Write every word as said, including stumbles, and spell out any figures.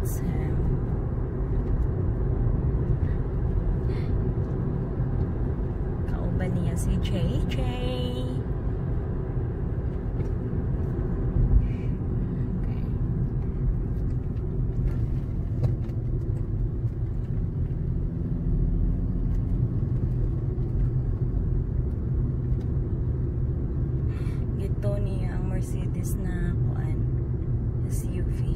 Wrexham. Kauban niya si J J. Ito niya ang Mercedes na kuan S U V.